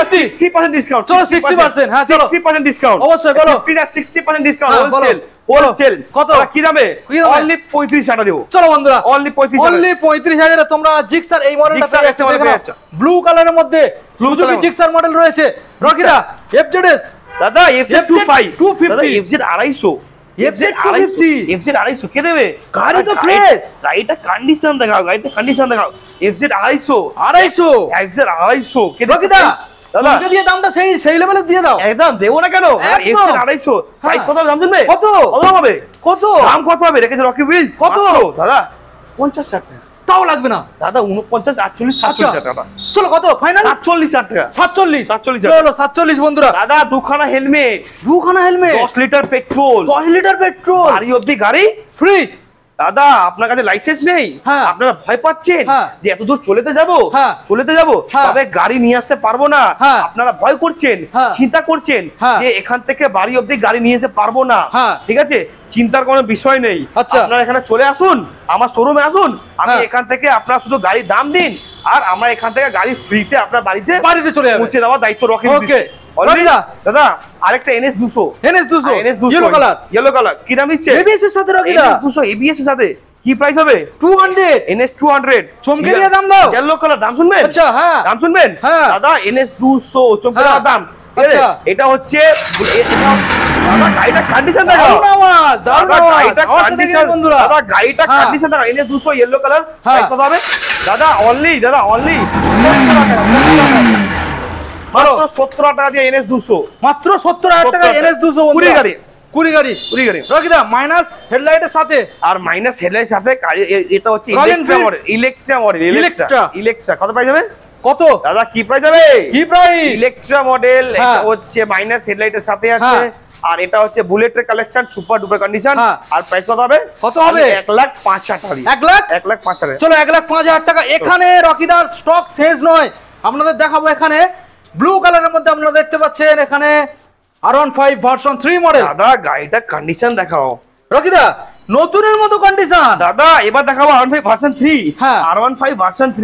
60% ডিসকাউন্ট। চলো 60%, হ্যাঁ চলো 60% ডিসকাউন্ট অবশ্যই বলো। 60% ডিসকাউন্ট হ্যাঁ, বলো, হোলসেল বলো। হোলসেল কত? কি দামে? কি দামে? অনলি 35,000 টাকা দেব। চলো বন্ধুরা অনলি 35,000 অনলি 35,000 এ তোমরা জিক্সার এই মডেলটা জিক্সার পেয়ে একটা যাচ্ছ। মডেল দেখো পেয়ে যাচ্ছ। ব্লু কালারের মধ্যে Blue Suzuki colour। Gixxer model রয়েছে। রকি দা FZS দাদা FZ25 250 দাদা FZ 250 FZ 250 FZ 250 কে দেবে? গাড়ি তো ফ্রেশ। গাড়িটা কন্ডিশন দেখাও, গাড়িটা কন্ডিশন দেখাও। FZ 250 FZ 250 কে রকি দা দাদা তোমাকে দিয়ে দামটা সেই লেভেলে দিয়ে দাও। একদম দেবো না কেন? একদম। FZ 250 প্রাইস কত হবে দাম শুনবে? কত? কত হবে? কত? দাম কত হবে? রেখেছে রকি হুইলস। কত? দাদা 50,000 টাকা। তাও লাগবে না দাদা 49 48 47 টাকা। চলো কত ফাইনাল? 47,000 টাকা। 47 47,000 চলো 47 বন্ধুরা। দাদা দুখানা হেলমেট, দুখানা helmet, 10 litre petrol, 10 litre petrol, বাড়ি অবধি গাড়ি ফ্রি। দাদা আপনার কাছে লাইসেন্স নেই, হ্যাঁ। আপনারা ভয় পাচ্ছেন হ্যাঁ। যে এত দূর চলেতে যাব, হ্যাঁ। চলেতে যাব হ্যাঁ। তবে গাড়ি নিয়ে আসতে পারবো না, হ্যাঁ। আপনারা ভয় করছেন, হ্যাঁ। চিন্তা করছেন হ্যাঁ। যে এখান থেকে বাড়ি অবধি গাড়ি নিয়ে যেতে পারবো না, হ্যাঁ। ঠিক আছে চিন্তার কোনো বিষয় নেই। আচ্ছা। আপনারা এখানে চলে আসুন, আমার শোরুমে আসুন, আমি হ্যাঁ। এখান থেকে আপনারা শুধু গাড়ির দাম দিন আর আমরা এখান থেকে গাড়ি ফ্রিতে আপনার বাড়িতে চলে যাবে। পৌঁছে দেওয়ার দায়িত্ব রাখি। ওকে দাদা আরেকটা NS 200 yellow colour, yellow colour কি দাম দিচ্ছে? ABS এর সাথে রকি দা NS 200 ABS এর সাথে কি প্রাইস হবে? 200 NS 200 চমকে দিয়ে দাম দাও। ইয়েলো কালার দাম শুনবেন? আচ্ছা হ্যাঁ দাম শুনবেন? হ্যাঁ। দাদা NS 200 চমকে হ্যাঁ। দেওয়ার দাম। আচ্ছা। এটা হচ্ছে দাদা গাড়িটা কন্ডিশন দেখাও। দারুণ আওয়াজ, দারুণ দাদা আওয়াজ। গাড়িটা আওয়াজটা কন্ডিশন দেখে বন্ধুরা। দাদা গাড়িটা হ্যাঁ। কন্ডিশন দেখাও। NS 200 ইয়েলো কালার হ্যাঁ। প্রাইস কত হবে? দাদা অনলি অনলি বলো। মাত্র 17 টাকা দিয়ে NS 200 মাত্র 70,000 টাকা NS 200 কুড়ি গাড়ি। কুড়ি গাড়ি রকি দা মাইনাস হেডলাইটের সাথে আর মাইনাস হেডলাইটের সাথে এটা হচ্ছে Royal Electra Enfield। Model, Electra model, Electra। Electra কত প্রাইস হবে? কত দাদা কি প্রাইস হবে? কি প্রাইস? ইলেকট্রা মডেল, হ্যাঁ। এটা হচ্ছে মাইনাস হেডলাইটের সাথে আছে, হ্যাঁ। আর এটা হচ্ছে বুলেটের কালেকশন সুপার ডুপার কন্ডিশন। হ্যাঁ। আর প্রাইস কত হবে? কত হবে? 1,05,000 টাকা। 1 লাখ 1,05,000 চলো 1,05,000 টাকা। এখানে রকিদার স্টক শেষ নয়, আপনাদের দেখাবো এখানে ব্লু কালারের মধ্যে আপনারা দেখতে পাচ্ছেন এখানে R15 ভার্সন 3 মডেল। দাদা গাড়িটা কন্ডিশন দেখাও। রকিদা নতুনের মতো কন্ডিশন। দাদা এবার দেখাবো R15 ভার্সন 3। হ্যাঁ। R15 ভার্সন 3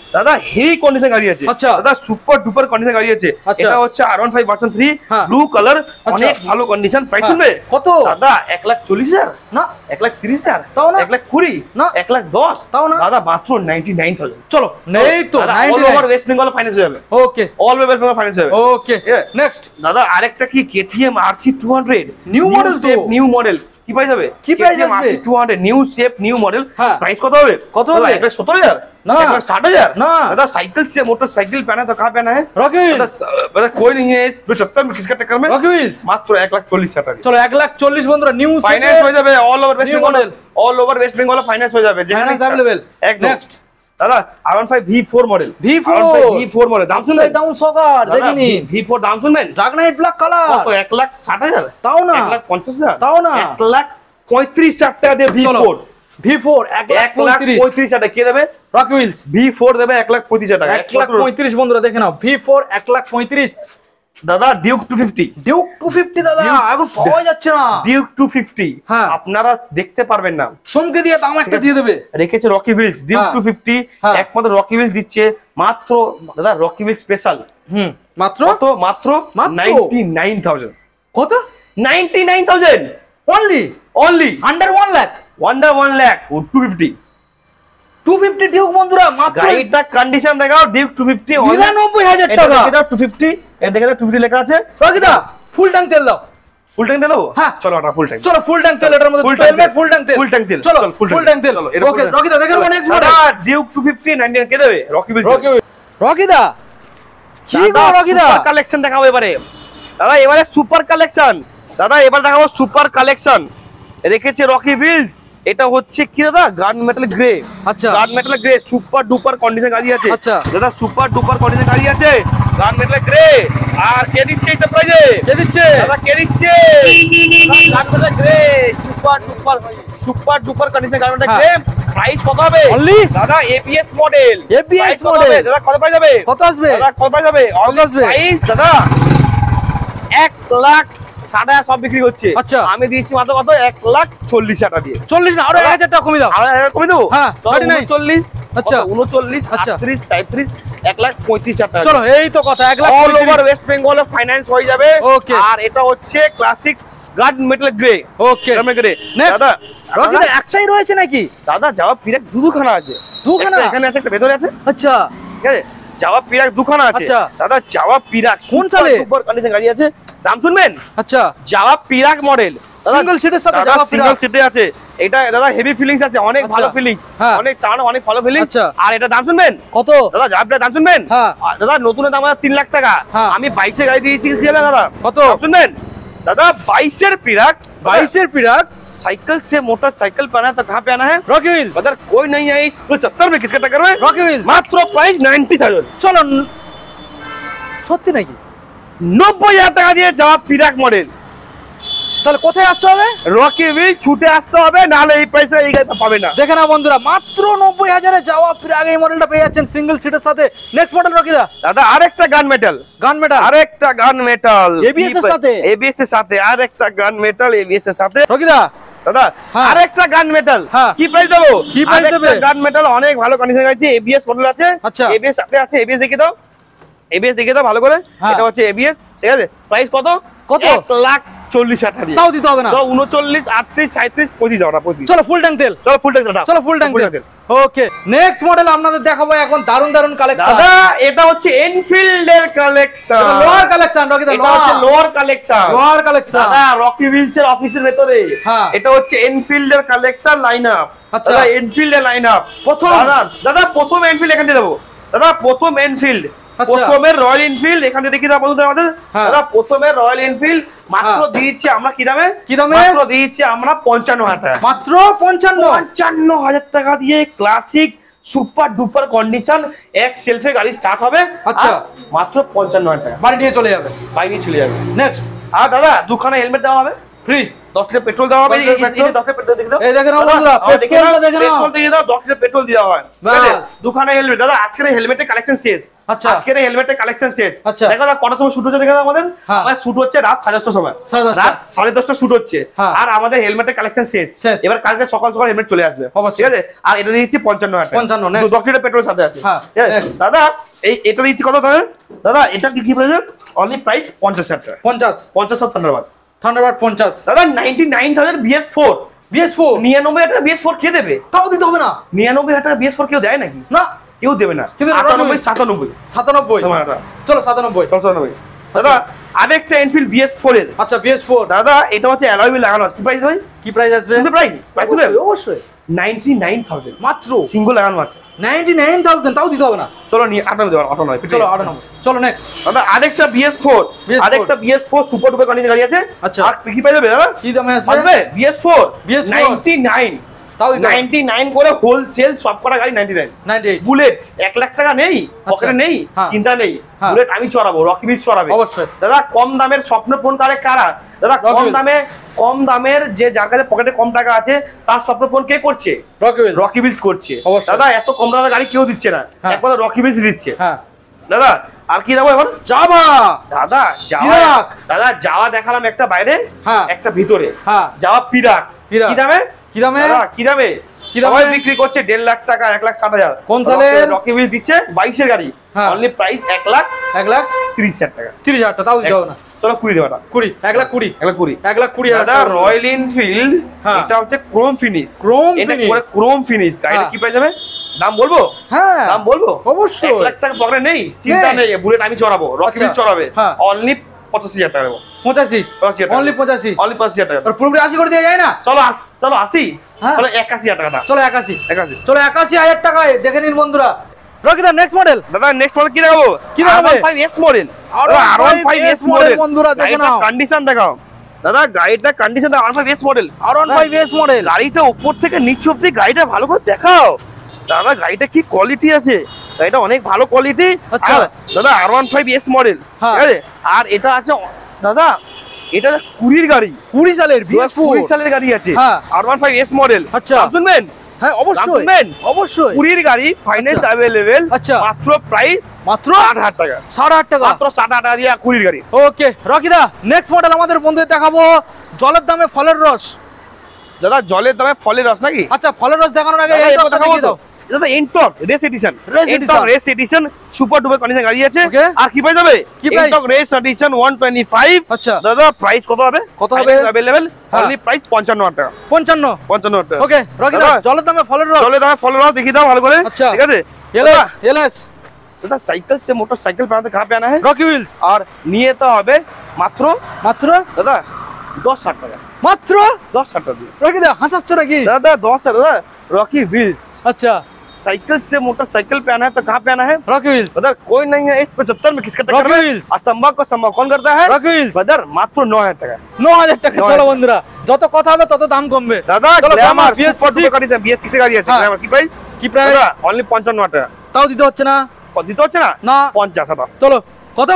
দাদা হেভি কন্ডিশন গাড়ি আছে। আচ্ছা দাদা সুপার ডুপার কন্ডিশন গাড়ি আছে। এটা হচ্ছে R15 ভার্সন 3 ব্লু কালার, অনেক ভালো কন্ডিশন। প্রাইস শুনবে কত দাদা? 1,40,000 না 1,30,000 তাও না 1,20,000 না 1,10,000 তাও না দাদা, মাত্র 99,000। চলো নেই তো all over West Bengal finance হয়ে যাবে। Okay all over West Bengal finance হবে। ওকে নেক্সট দাদা আরেকটা কি KTM RC 200 নিউ মডেল, তো নিউ মডেল। কি প্রাইস হবে? কি প্রাইস আসবে? 200 new shape new model. Price কত হবে? কত হবে? 1,17,000 না 1,60,000 না दादा। साइकिल से मोटरसाइकिल पहना तो कहां पहना है? Rocky Wheels. दादा कोई नहीं है इस 75 में, किसका टक्कर में? Rocky Wheels. मात्र 1,40,000 টাকা। চলো 1,40,000 বন্ধুরা নিউ ফাইনান্স হয়ে যাবে। All over West Bengal, all over West Bengal finance হয়ে যাবে। Finance available. নেক্সট দাদা R15 V4 model. V4 model দাম শুনবেন? ডাউন সকার দেখিনি। V4 দাম শুনবেন? ড্রাগনাইট ব্ল্যাক কালার। কত? 1,60,000 তাও না 1,50,000 তাও না 1,35,000 টাকা দিয়ে V4 1,35,000 টাকা কে দেবে? Rocky wheels. V4 দেবে 1,35,000 টাকা। 1,35,000 বন্ধুরা দেখে নাও। V4 1,35,000 দাদা। ডিউক 250 দাদা এখন পাওয়া যাচ্ছে না। ডিউক 250 আপনারা দেখতে পারবেন না, চমকে দিয়ে দাম একটা দিয়ে দেবে রেখেছে রকি হুইলস। ডিউক 250 একমাত্র রকি হুইলস দিচ্ছে মাত্র দাদা। রকি হুইলস স্পেশাল মাত্র কত? মাত্র 99,000। কত? 99,000 only under 1 lakh 250 ডিউক বন্ধুরা। মাত্র গাড়িটা কন্ডিশন দেখাও। ডিউক 250 99,000 টাকা। এটা 250 এর দেখে 250 লেখা আছে। রকিদা ফুল ট্যাঙ্ক তেল দাও। ফুল ট্যাঙ্ক তেল দাও? হ্যাঁ চলো এটা ফুল ট্যাঙ্ক। চলো ফুল ট্যাঙ্ক তেল এটার মধ্যে হেলমেট ফুল ট্যাঙ্ক তেল। চলো ফুল ট্যাঙ্ক তেল। ওকে রকিদা দেখেন নেক্সট মডেল ডিউক 250 99 কে দেবে? রকিদা কি গো রকিদা? সুপার কালেকশন দেখাবো এবারে দাদা। এবারে সুপার কালেকশন দাদা। এবার দেখাবো সুপার কালেকশন রেখেছে রকি হুইলস। এটা হচ্ছে কি দাদা? Gun metal grey. আচ্ছা gun metal grey super duper condition গাড়ি আছে। আচ্ছা দাদা সুপার ডুপার কন্ডিশন গাড়ি আছে গান মেটাল গ্রে। আর কে দিচ্ছে এটা প্রাইজে? কে দিচ্ছে দাদা? কে দিচ্ছে? Gun metal grey super duper condition gun metal grey. Price কত হবে? অনলি দাদা ABS মডেল। দাদা কত প্রাইস হবে? কত আসবে দাদা? কত প্রাইস হবে? কত আসবে প্রাইস দাদা? 1,00,000 60,000 সব বিক্রি হচ্ছে। আচ্ছা আমি দিয়েছি মাত্র কত? 1,40,000 টাকা দিয়ে। 40 না আরো 1,000 টাকা কমিয়ে দাও। আরো 1,000 কমিয়ে দেবো? হ্যাঁ 39। আচ্ছা 39 38 37 1,35,000 টাকা। চলো এই তো কথা। 1,00,000 all over West Bengal finance হয়ে যাবে। আর এটা হচ্ছে classic guard metal grey. Okay grey. দাদা রকিদা একটাই রয়েছে নাকি? দাদা জবাব পিরাক দুখানা আছে। দুখানা এখানে আছে, একটা ভেতরে আছে। আচ্ছা ঠিক আছে। জবাব পিরাক দুখানা আছে। আচ্ছা দাদা জবাব পিরাক কোন সালে? সুপার কন্ডিশন গাড়ি আছে। দাম শুনবেন? আচ্ছা জবাব পিরাক মডেল সিঙ্গেল সিটের সাথে। জবাব সিঙ্গেল সিটে আছে। এটা দাদা হেভি ফিলিংস আছে, অনেক ভালো ফিলিংস, অনেক চালানো অনেক ভালো ফিলিংস। আর এটা দাম শুনবেন কত? দাদা জবাবটার দাম শুনবেন? দাদা নতুনের দাম 3 লাখ টাকা। আমি 22 এ গাড়ি দিয়েছি দাদা। কত শুনবেন दादा? 22 पिराक 22 पिराक। साइकिल से मोटरसाइकिल पहना तो कहाँ पे आना है? Rocky Wheels. अगर कोई नहीं है 75 में किसका टक्कर में? Rocky Wheels. मात्र प्राइस 90,000। चलो সত্যি নাকি? 90,000 টাকা দিয়ে জবাব পিরাক মডেল। তাহলে কোথায় আসতে হবে? রকি হুইল ছুটে আসতে হবে, নাহলে এই পয়সা এই গাড়িটা পাবে না। দেখেন না বন্ধুরা মাত্র 90,000 এ জবাব পিরাক এই মডেলটা পেয়ে যাচ্ছেন সিঙ্গেল সিটের সাথে। নেক্সট মডেল রকিদা। দাদা আরেকটা গান মেটাল আরেকটা গান মেটাল এবিএস এর সাথে আরেকটা গান মেটাল এবিএস এর সাথে। রকিদা দাদা আরেকটা গান মেটাল কি প্রাইস দেবো? কি প্রাইস দেবে? গান মেটাল অনেক ভালো কন্ডিশন আছে। এবিএস মডেল আছে। আচ্ছা এবিএস সাথে আছে। এবিএস দেখে দাও, এবিএস দেখে দাও ভালো করে। এটা হচ্ছে এবিএস ঠিক আছে। প্রাইস কত? কত? 1,40,000 টাকা দিয়ে। তাও দিতে হবে না? 39 38 37 25 দাও না 25। চলো ফুল ট্যাঙ্ক তেল। চলো ফুল ট্যাঙ্ক তেল। চলো ফুল ট্যাঙ্ক তেল। ওকে নেক্সট মডেল আপনাদের দেখাবো এখন দারুন দারুন কালেকশন। দাদা এটা হচ্ছে এনফিল্ড এর কালেকশন। এটা লোয়ার কালেকশন রকিদা। এটা হচ্ছে লোয়ার কালেকশন দাদা রকি হুইলস এর অফিসের ভিতরে। এটা হচ্ছে এনফিল্ড এর কালেকশন লাইনআপ। আচ্ছা এনফিল্ড এর লাইনআপ প্রথম দাদা প্রথম এনফিল্ড এখানে দেবো দাদা। প্রথম এনফিল্ড প্রথমে রয়্যাল এনফিল্ড এখানে দেখি দাও বন্ধুদের আমাদের। দাদা প্রথমে রয়্যাল এনফিল্ড মাত্র দিয়েছি আমরা কি দামে? মাত্র দিয়েছি আমরা 55,000 টাকা। মাত্র 55,000 টাকা দিয়ে ক্লাসিক সুপার ডুপার কন্ডিশন এক সেলফে গাড়ি স্টার্ট হবে। আচ্ছা মাত্র 55,000 টাকা। বাড়ি নিয়ে চলে যাবে। নেক্সট আর দাদা দুখানা হেলমেট দেওয়া হবে। ফ্রি 10 লিটার পেট্রোল দেওয়া হবে। এই 10 লিটার পেট্রোল দেখে দাও, এই দেখে নাও বন্ধুরা, পেট্রোলটা দেখে নাও, পেট্রোল দিয়ে দাও, 10 লিটার পেট্রোল দেওয়া হয়। দুখানে হেলমেট। দাদা আজকের হেলমেটের কালেকশন শেষ। আচ্ছা, আজকের হেলমেটের কালেকশন শেষ। আচ্ছা, দেখো না কটার সময় শুট হচ্ছে, দেখো আমাদের শুট হচ্ছে রাত 10:30টার সময়, রাত 10:30টা শুট হচ্ছে। আর আমাদের হেলমেটের কালেকশন শেষ। এবার কালকে সকাল সকাল হেলমেট চলে আসবে, ঠিক আছে? আর এটা দিচ্ছি 55 টাকা, 10 লিটার পেট্রোল সাথে আছে। দাদা এটা দিচ্ছি কত দাদা? এটা কি প্রাইস? অনলি প্রাইস 50,000 টাকা। 50 থান্ডারবার্ড 50। দাদা 99,000 BS4 99,000 টাকা BS4 কে দেবে? তাও দিতে হবে না। 99,000 টাকা BS4 কেউ দেয় নাকি? না, কেউ দেবে না। 98 97 চলো 97। দাদা আরেকটা এনফিল্ড BS4 এর। আচ্ছা BS4 দাদা এটা হচ্ছে অ্যালয় হুইল লাগানো আছে। কি প্রাইস ভাই? কি প্রাইস আসবে? শুনতে প্রাইস অবশ্যই 99,000 মাত্র, সিঙ্গেল লাগানো আছে। 99,000 তাও দিতে হবে না। চলো নিয়ে 98 দেব, 98। চলো 98। চলো নেক্সট। দাদা আরেকটা BS4 সুপার ডুপার কন্ডিশন গাড়ি আছে। আচ্ছা, আর কি পাই যাবে দাদা? কি দামে আসবে? BS4 99 তাও 99 করে হোলসেল সব করা গাড়ি 99। বুলেট 1 লাখ টাকা নেই পকেটে, নেই চিন্তা নেই। বুলেট আমি চড়াবো, রকি বিচ চড়াবে অবশ্যই। দাদা কম দামের স্বপ্ন ফোন কারা? দাদা কম দামের যে যার কাছে পকেটে কম টাকা আছে তার স্বপ্ন ফোন কে করছে? রকি বিচ করছে। দাদা এত কম দামের গাড়ি কেউ দিচ্ছে না, একমাত্র রকি বিচ দিচ্ছে। দাদা আর কি দেবো এবার? যাওয়া। দাদা যাওয়া দেখালাম একটা বাইরে, একটা ভিতরে। যাওয়া পিরাক। কি দামে সবাই বিক্রি করছে 1.5 লাখ টাকা, 1,60,000। কোন সালে? রকি বিচ দিচ্ছে 22 এর গাড়ি, অনলি প্রাইস 1,30,000 টাকা। 30,000 টাকা তাও দিতে হবে না। চলো 20 দেব না, 1,20,000 দাদা রয়্যাল এনফিল্ড। এটা হচ্ছে ক্রোম ফিনিশ। গাড়িটা কি প্রাইস যাবে? দাম বলবো? দাম বলবো অবশ্যই। 1 লাখ টাকা পকেটে নেই, চিন্তা নেই। বুলেট আমি চড়াবো, রকি বিচ চড়াবে, অনলি 85,000 টাকা দেবো। 85 অনলি 85,000 টাকা। আর পুরোপুরি 80 করে দেওয়া যায় না? চলো 80। চলো 81,000 টাকা। চলো 81,000 টাকায় দেখে নিন বন্ধুরা। রকিদা নেক্সট মডেল। দাদা নেক্সট মডেল কি দেখাবো? R15S model. R15S মডেল বন্ধুরা দেখে নাও, কন্ডিশন দেখাও। দাদা গাড়িটা কন্ডিশন দাও। R15S model, R15S model. গাড়িটা উপর থেকে নিচ অবধি গাড়িটা ভালো করে দেখাও। দাদা গাড়িটা কি কোয়ালিটি আছে, গাড়িটা অনেক ভালো কোয়ালিটি। আচ্ছা দাদা R15S মডেল, ঠিক আছে? আর এটা আছে দাদা, এটা 20 গাড়ি, 20 সালের BS4 20 সালের গাড়ি আছে, R15S মডেল। আচ্ছা শুনবেন? হ্যাঁ অবশ্যই 20 গাড়ি, ফাইন্যান্স अवेलेबल। আচ্ছা মাত্র প্রাইস 60,000 টাকা। 60,000 টাকা মাত্র, 60,000 টাকা দিয়ে 20 গাড়ি। ওকে রকিদা নেক্সট মডেল আমাদের বন্ধুদের দেখাবো। জলের দামে ফলের রস। দাদা জলের দামে ফলের রস নাকি? আচ্ছা ফলের রস দেখানোর আগে এটা দেখাবো দাও। দাদা Ntorq race edition super duper condition গাড়ি আছে। আর কি প্রাইস হবে? Ntorq race edition 125। আচ্ছা দাদা প্রাইস কত হবে? अवेलेबल অনলি প্রাইস 55,000 টাকা। 55,000 টাকা। ওকে রকিদা জলের দামে ফলের রস দেখি দাও ভালো করে, ঠিক আছে? এলএস দাদা সাইকেল সে মোটরসাইকেল বানাতে कहां पे आना है? Rocky wheels. আর নিয়ে তো হবে মাত্র দাদা 10,000 টাকা। মাত্র 10,000 টাকা। রকিদা হাসাচ্ছ নাকি? দাদা 10,000 দাদা রকি হুইলস। अच्छा साइकिल से मोटरसाइकिल पे आना है तो कहाँ पे आना है? Rocky Wheels. बदर कोई नहीं है इस 75 में किसका टक्कर है? असंभव को संभव कौन करता है? Rocky Wheels. बदर मात्र 9,000 টাকা। 9,000 টাকা। চলো বন্ধুরা যত কথা হবে তত দাম কমবে। দাদা গ্ল্যামার সুপার ডুপার গাড়ি আছে, BS6 গাড়ি আছে। গ্ল্যামার কি প্রাইস? অনলি 55,000 টাকা। তাও দিতে হচ্ছে না? না 50 টাকা। চলো কত?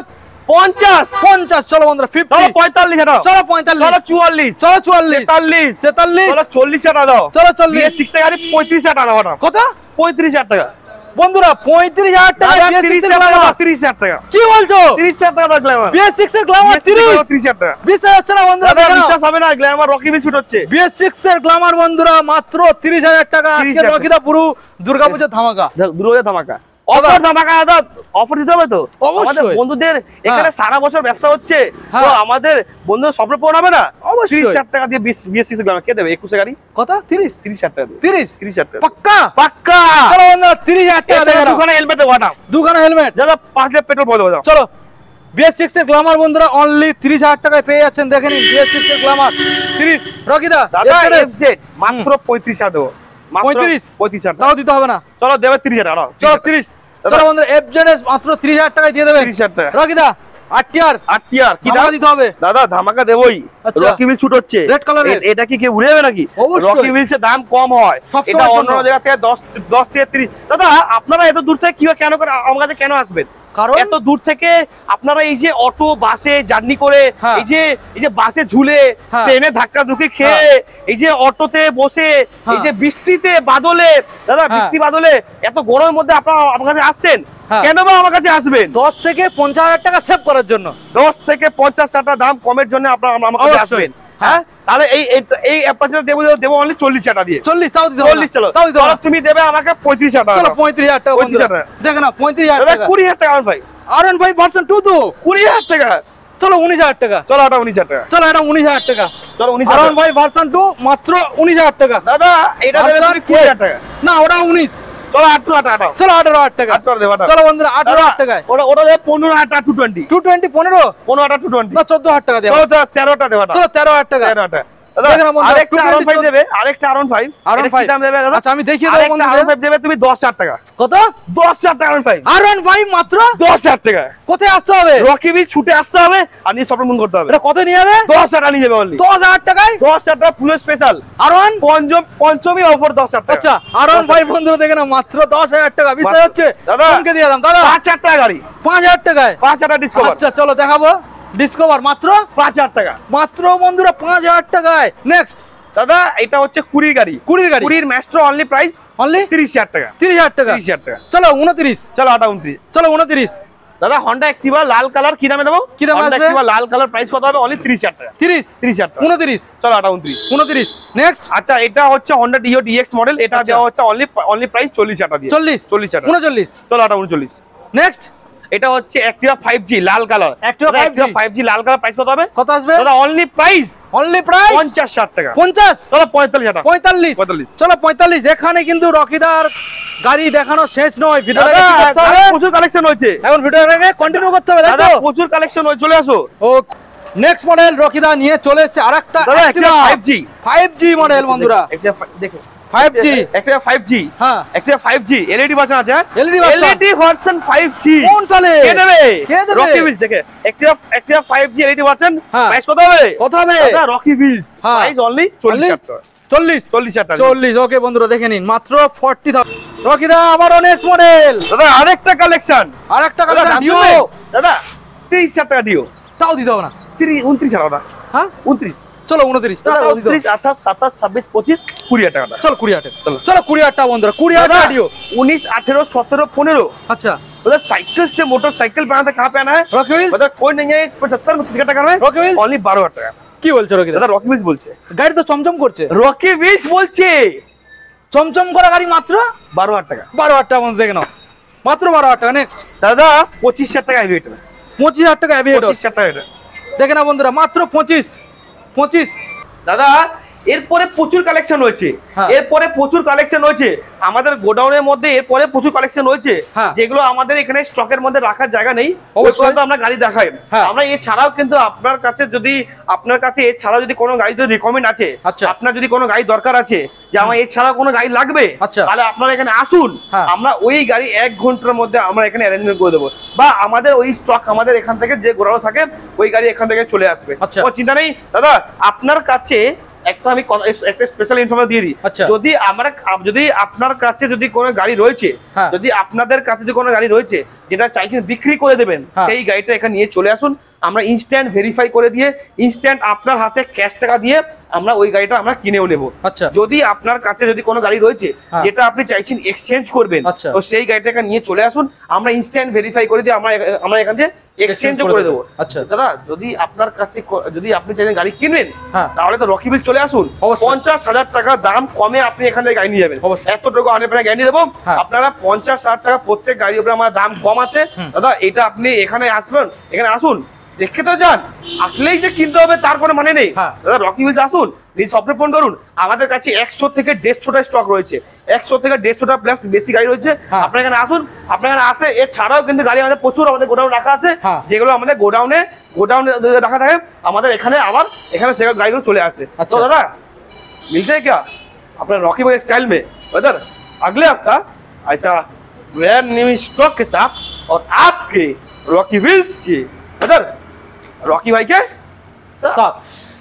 50 চলো বন্ধুরা 50 চলো 45 টাকা। চলো 45 চলো 44 চলো 44 43 43 চলো 40 টাকা দাও। চলো 40 BS6 গাড়ি 35,000 টাকা দাও। কত? 35,000 টাকা বন্ধুরা। 35,000 টাকা 30,000 টাকা। কি বলছো? 30,000 টাকা গ্ল্যামার BS6 এর গ্ল্যামার 30,000 টাকা। বিশ্বাস হচ্ছে না বন্ধুরা? বিশ্বাস হবে না, গ্ল্যামার রকি বিচ শুট হচ্ছে। BS6 এর গ্ল্যামার বন্ধুরা মাত্র 30,000 টাকা। আজকে রকিদা পুরো দুর্গাপূজার ধামাকা, দুর্গাপূজার ধামাকা অফার ধামাকা। দাদা অফার দিতে হবে তো আমাদের বন্ধুদের। এখানে সারা বছর ব্যবসা হচ্ছে, তো আমাদের বন্ধুদের স্বপ্ন পূরণ হবে না? 30,000 টাকা দিয়ে BS6 গ্ল্যামার কে দেবে? 21 গাড়ি কত? 30,000 টাকা। 30,000 টাকা পাক্কা। চলো বন্ধুরা 30,000 টাকা দেবে। দুখানা হেলমেট দেবো, দুখানা হেলমেট দাদা 5 লিটার পেট্রোল ভরে দেবো। চলো BS6 এর গ্ল্যামার বন্ধুরা অনলি 30,000 টাকায় পেয়ে যাচ্ছেন। দেখে নিন BS6 এর গ্ল্যামার 30। রকিদা দাদা FZ মাত্র 35,000 দেবো। 35,000 তাও দিতে হবে না। চলো দেবে 30,000 টাকা। চলো 30। চলো বন্ধুরা FZS মাত্র 30,000 টাকায় দিয়ে দেবে। 30,000 টাকা। রকিদা আরটিআর কি দাম দিতে হবে? দাদা ধামাকা দেবই। রকি হুইলস শুট হচ্ছে রেড কালার। এটা কি কেউ ভুলে যাবে নাকি? রকি হুইলস এর দাম কম হয়, এটা অন্য জায়গা থেকে 10 থেকে 30। দাদা আপনারা এত দূর থেকে কেন করে আমার কাছে কেন আসবেন? কারণ এত দূর থেকে আপনারা এই যে অটো বাসে জার্নি করে এই যে বাসে ঝুলে ট্রেনে ধাক্কা ধুকি খেয়ে এই যে অটোতে বসে এই যে বৃষ্টিতে বাদলে দাদা বৃষ্টি বাদলে এত গরমের মধ্যে আপনারা আমার কাছে আসছেন কেন বা আমার কাছে আসবেন? 10 থেকে 50,000 টাকা সেভ করার জন্য, 10 থেকে 50,000 টাকা দাম কমের জন্য আপনারা আমার কাছে আসবেন। হ্যাঁ, তাহলে এই অ্যাপারচার দেবো অনলি 40,000 টাকা দিয়ে। 40 তাও দিতে 40 চলো তাও দিতে হবে। তুমি দেবে আমাকে 35,000 টাকা। চলো 35,000 টাকা বন্ধুরা দেখো না 35,000 টাকা। 20,000 টাকা ভাই, R15 ভার্সন 2 তো 20,000 টাকা। চলো 19,000 টাকা। চলো এটা 19,000 টাকা। চলো এটা 19,000 টাকা। চলো 19,000 R15 ভার্সন 2 মাত্র 19,000 টাকা। দাদা এটা দেবে তুমি 20,000 টাকা। না ওটা 19। চলো 18,000 টাকা। চলো 18,000 টাকা। চলো বন্ধুরা 18,000 টাকা। ওটা দেবে 15,000 টাকা 220। 220 15 15,000 220। না 14,000 টাকা দেব। চলো 13,000 টাকা দেব। চলো 13,000 টাকা। 13,000 টাকা। আরেকটা R15 দেবে, আরেকটা R15। R15 দাম দেবে দাদা? আচ্ছা আমি দেখিয়ে দেব বন্ধুদের। R15 দেবে তুমি 10,000 টাকা। কত? 10,000 টাকা R15। R15 মাত্র 10,000 টাকা। কোথায় আসতে হবে? রকি বিচ ছুটে আসতে হবে আর নিয়ে শপিং করতে হবে। এটা কত নিয়ে যাবে? 10,000 টাকা নিয়ে যাবে অনলি। 10,000 টাকায় 10,000 টাকা পুরো স্পেশাল। R1 পঞ্চমী অফার 10,000 টাকা। আচ্ছা R15 বন্ধুরা দেখেন না মাত্র 10,000 টাকা। বিষয় হচ্ছে দাদা কোনকে দিয়ে দাম দাদা? 5,000 টাকা গাড়ি। 5,000 টাকায় 5,000 টাকা ডিসকাউন্ট। আচ্ছা চলো দেখাবো ডিসকভার মাত্র 5,000 টাকা। মাত্র বন্ধুরা 5,000 টাকায়। নেক্সট দাদা এটা হচ্ছে 20 গাড়ি। 20 গাড়ি। 20 ম্যাস্ট্রো অনলি প্রাইস অনলি 30,000 টাকা। 30,000 টাকা। 30,000 টাকা। চলো 29। চলো 29। চলো 29। দাদা হন্ডা অ্যাক্টিভা লাল কালার কি দামে দেবো? কি দামে হন্ডা আসবে? অ্যাক্টিভা লাল কালার প্রাইস কত হবে? অনলি 30,000 টাকা। 30,000 টাকা। 29। চলো 29। 29। নেক্সট আচ্ছা এটা হচ্ছে হন্ডা ডিও ডিএক্স মডেল। এটা দেওয়া হচ্ছে অনলি প্রাইস 40,000 টাকা দিয়ে। 40 টাকা। 39। চলো 39। নেক্সট এটা হচ্ছে Activa 5G লাল কালার। Activa 5G লাল কালার প্রাইস কত হবে? কত আসবে? দাদা অনলি প্রাইস 50,000 টাকা। 50। চলো 45,000 টাকা। 45। চলো 45। এখানে কিন্তু রকিদার গাড়ি দেখানো শেষ নয়। ভিডিওটা দাদা, কি করতে হবে? প্রচুর কালেকশন হয়েছে। এখন ভিডিওটাকে কন্টিনিউ করতে হবে তাই দাদা তো? প্রচুর কালেকশন হয়েছে, চলে আসো। ও নেক্সট মডেল রকিদা নিয়ে চলে এসেছে আরেকটা দাদা Activa 5G 5G মডেল বন্ধুরা। দেখো 5G Activa 5G। হ্যাঁ Activa 5G LED ভার্সন আছে। LED version. LED version 5G কোন সালে? কে দেবে? কে দেবে? রকি বিচ দেখে Activa 5G LED ভার্সন হ্যাঁ। প্রাইস কত হবে? কত হবে? দাদা রকি বিচ হ্যাঁ। প্রাইস অনলি 40,000 টাকা। 40 টাকা। 40। ওকে বন্ধুরা দেখে নিন মাত্র 40,000। রকিদা আবারও নেক্সট মডেল দাদা আরেকটা কালেকশন। আরেকটা কালেকশন ডিও। দাদা 23,000 টাকা ডিও। তাও দিতে হবে না। 29,000 টাকা। হ্যাঁ 29। চলো 29। দাদা তাও দিতে হবে। 29 28 27 26 25 20,000 টাকা। চলো 20,000 টাকা। চলো। চলো 20,000 টাকা বন্ধুরা। 20,000 টাকা ডিও। 19 18 17 15। अच्छा उधर साइकिल से मोटरसाइकिल पे आना था, कहाँ पे आना है? Rocky Wheels. मतलब कोई नहीं है 75 में टिकट करना है। Rocky wheels. ओनली 12,000 টাকা। কি বলছো রকিদা? দাদা রকি বিচ বলছে। গাড়ি তো চমচম করছে। রকি বিচ বলছে চমচম করা গাড়ি মাত্র 12,000 টাকা। 12,000 টাকা বন্ধু দেখে নাও মাত্র 12,000 টাকা। নেক্সট দাদা 25,000 টাকা এভিয়েটর। 25,000 টাকা এভিয়েটর 25,000 টাকা এটা। দেখে না বন্ধুরা মাত্র 25। দাদা এরপরে প্রচুর কালেকশন হয়েছে। হ্যাঁ। এরপরে প্রচুর কালেকশন হয়েছে আমাদের গোডাউনের মধ্যে। এরপরে প্রচুর কালেকশন হয়েছে হ্যাঁ। যেগুলো আমাদের এখানে স্টকের মধ্যে রাখার জায়গা নেই। অবশ্যই। ওই পর্যন্ত আমরা গাড়ি দেখাই। হ্যাঁ। আমরা এছাড়াও কিন্তু আপনার কাছে এছাড়াও যদি কোনো গাড়ি যদি রিকমেন্ড আছে, আচ্ছা। আপনার যদি কোনো গাড়ি দরকার আছে যে আমার এছাড়া কোনো গাড়ি লাগবে, আচ্ছা। তাহলে আপনারা এখানে আসুন। হ্যাঁ। আমরা ওই গাড়ি 1 ঘন্টার মধ্যে আমরা এখানে অ্যারেঞ্জমেন্ট করে দেবো, বা আমাদের ওই স্টক আমাদের এখান থেকে যে গোডাউন থাকে ওই গাড়ি এখান থেকে চলে আসবে। আচ্ছা। কোনো চিন্তা নেই দাদা। আপনার কাছে আমি একটা স্পেশাল ইনফরমেশন দিয়ে দিই। আচ্ছা। যদি আপনার কাছে যদি কোনো গাড়ি রয়েছে, হ্যাঁ। যদি আপনাদের কাছে যদি কোনো গাড়ি রয়েছে যেটা চাইছেন বিক্রি করে দেবেন, হ্যাঁ। সেই গাড়িটা এখানে নিয়ে চলে আসুন। আমরা ইনস্ট্যান্ট ভেরিফাই করে দিয়ে ইনস্ট্যান্ট আপনার হাতে ক্যাশ টাকা দিয়ে আমরা ওই গাড়িটা আমরা কিনেও নেব। আচ্ছা। যদি আপনার কাছে যদি কোনো গাড়ি রয়েছে হ্যাঁ। যেটা আপনি চাইছেন এক্সচেঞ্জ করবেন, আচ্ছা। তো সেই গাড়িটাকে নিয়ে চলে আসুন। আমরা ইনস্ট্যান্ট ভেরিফাই করে দিয়ে আমরা এখান থেকে এক্সচেঞ্জও করে দেবো। আচ্ছা। দাদা যদি আপনার কাছে যদি আপনি চাইছেন গাড়ি কিনবেন, হ্যাঁ। তাহলে তো রকি বিল চলে আসুন। অবশ্যই। 50,000 টাকা দাম কমে আপনি এখান থেকে গাড়ি নিয়ে যাবেন। অবশ্যই। এতটুকু আপনার গাড়ি দেবো। হ্যাঁ। আপনারা 50,000 টাকা প্রত্যেক গাড়ির উপরে আমার দাম কম আছে। দাদা এটা আপনি এখানে আসবেন, এখানে আসুন দেখে তো যান। আসলেই যে কিনতে হবে তার কোনো মানে নেই। হ্যাঁ। দাদা রকি বিল আসুন, নিজ স্বপ্নে ফোন করুন। আমাদের কাছে 100 থেকে 150টা স্টক রয়েছে। 100 থেকে 150টা প্লাস বেশি গাড়ি রয়েছে। হ্যাঁ। আপনারা এখানে আসুন, আপনারা এখানে আসে। এছাড়াও কিন্তু গাড়ি আমাদের প্রচুর আমাদের গোডাউন রাখা আছে। হ্যাঁ। যেগুলো আমাদের গোডাউনে রাখা থাকে, আমাদের এখানে আবার এখানে সেগুলো গাড়িগুলো চলে আসে। अच्छा। तो दादा मिलते हैं क्या अपने रॉकी भाई स्टाइल में उधर अगले हफ्ता ऐसा ब्रांड न्यू स्टॉक के साथ और आपके रॉकी व्हील्स की उधर रॉकी भाई के साथ।